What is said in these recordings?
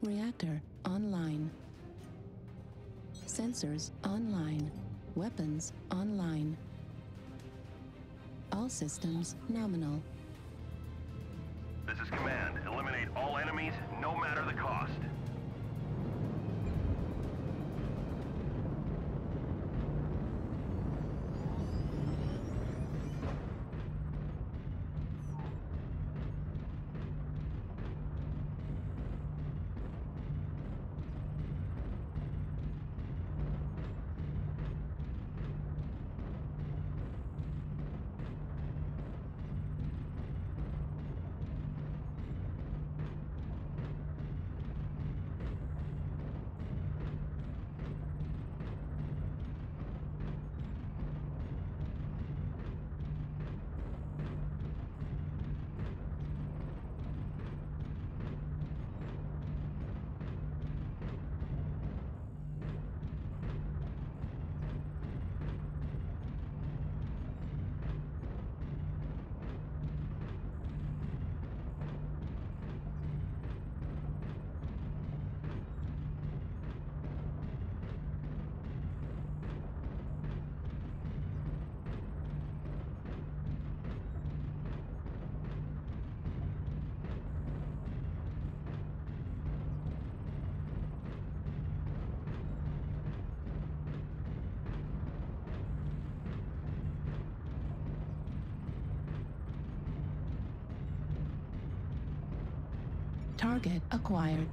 Reactor online. Sensors online. Weapons online. All systems nominal. This is Command. Eliminate all enemies, no matter the cost. Target acquired.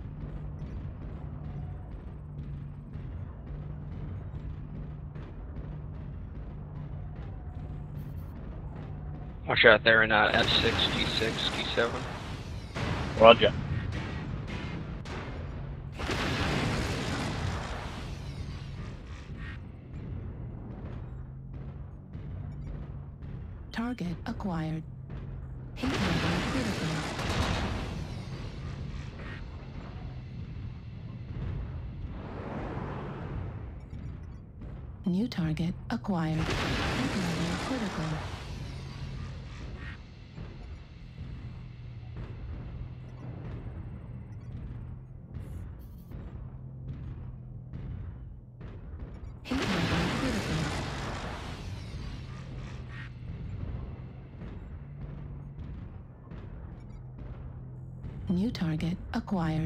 Watch out there in F6, G6, G7. Roger. Target acquired. Heat level critical. New target acquired. Heat level critical. Heat level critical. New target acquired.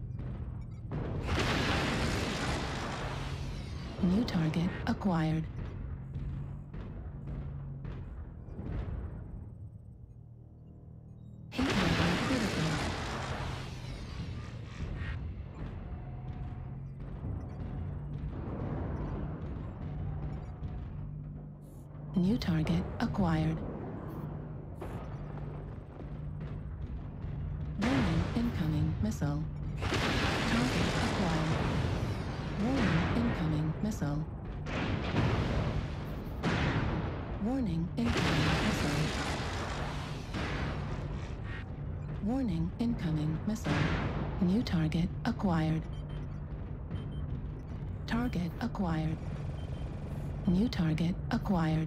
New target acquired. Heat level critical. New target acquired. Warning, incoming missile. Target acquired. Warning, incoming missile. Warning, incoming missile. Warning, incoming missile. New target acquired. Target acquired. New target acquired.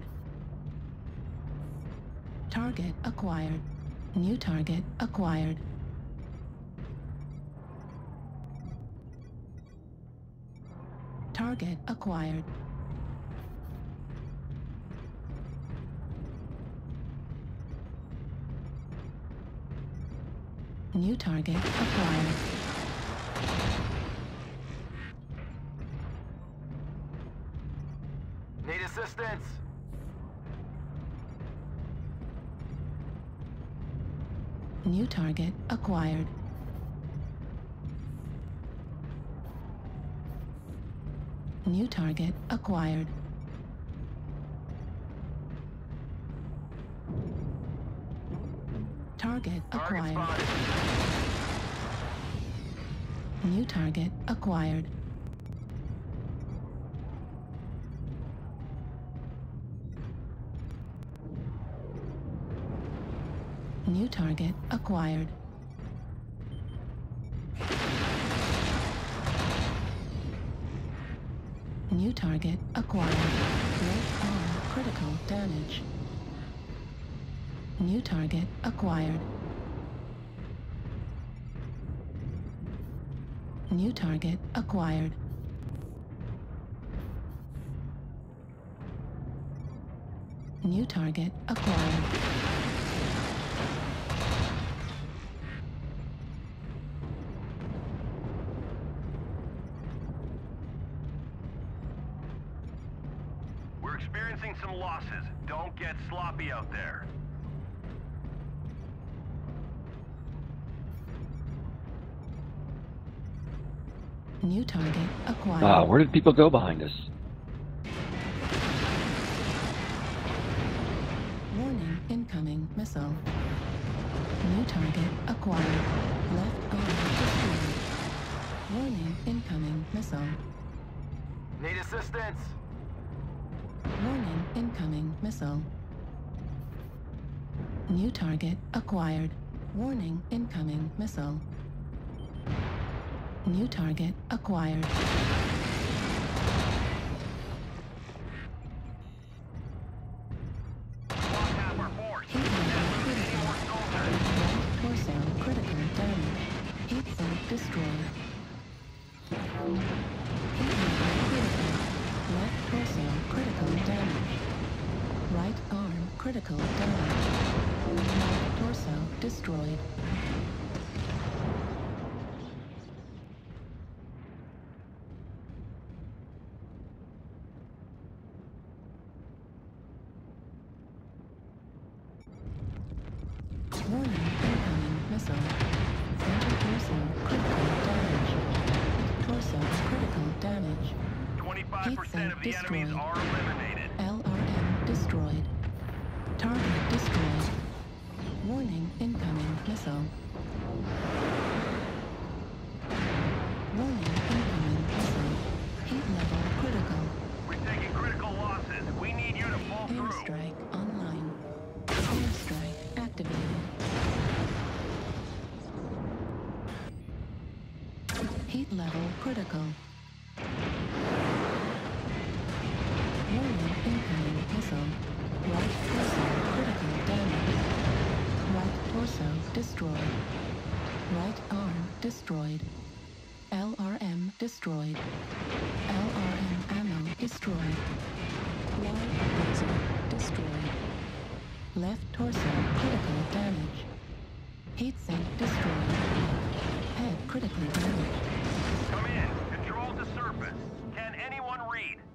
Target acquired. New target acquired. Target acquired. New target acquired. Need assistance? New target acquired. New target acquired. Target acquired. New target acquired. New target acquired. New target acquired. Left arm critical damage. New target acquired. New target acquired. New target acquired. We're experiencing some losses. Don't get sloppy out there. New target acquired. Where did people go behind us? Warning, incoming missile. New target acquired. Left arm destroyed. Warning, incoming missile. Need assistance? Warning, incoming missile. New target acquired. Warning, incoming missile. New target acquired. Heat level critical. Right torso critical damage. Heat sink destroyed. Heat level critical. Left torso critical damage. Right arm critical damage. Right torso destroyed. Warning, incoming missile. Center torso critical damage. Torso critical damage. 25% of the destroyed. enemies are eliminated. LRM destroyed. Target destroyed. Warning, incoming missile. Warning, incoming missile. Heat level critical. We're taking critical losses. We need you to pull through. Airstrike online. Airstrike activated. Heat level critical. Warning, incoming missile. Right torso critical damage. Right torso destroyed. Right arm destroyed. LRM destroyed. LRM ammo destroyed. Live laser destroyed. Left torso critical damage. Heatsink destroyed. Head critically damaged. Come in. Control to surface. Can anyone read?